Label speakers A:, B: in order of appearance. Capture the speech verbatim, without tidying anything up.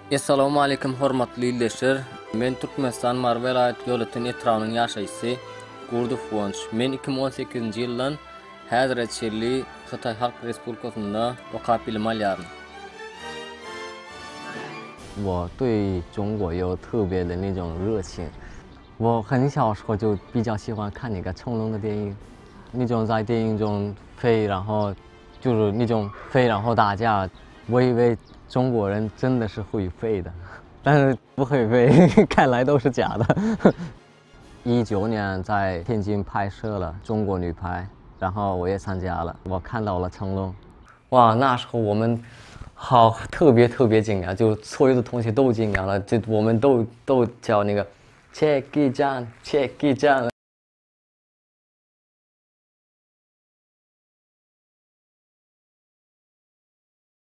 A: Assalomu alaykum hurmatli izleyiciler. Men Türkmenistan Marvelayet Yolatyn etrafının yaşaýysy Gurdov Guvanch. Men iki ming on sekizinji ýyldan häzir çelli Xitay Halk Respublikasynda okap bilim alýarym.
B: 我对中国有特别的那种热情。我很小时候就比较喜欢看那个成龙的电影，那种在电影中飞，然后就是那种飞然后打架。我以为中国人真的是会飞的，但是不会飞，看来都是假的。一九年在天津拍摄了中国女排，然后我也参加了，我看到了成龙。哇，那时候我们。 好，特别特别惊讶，就所有的同学都惊讶了，就我们都都叫那个 check 一站 check 一站。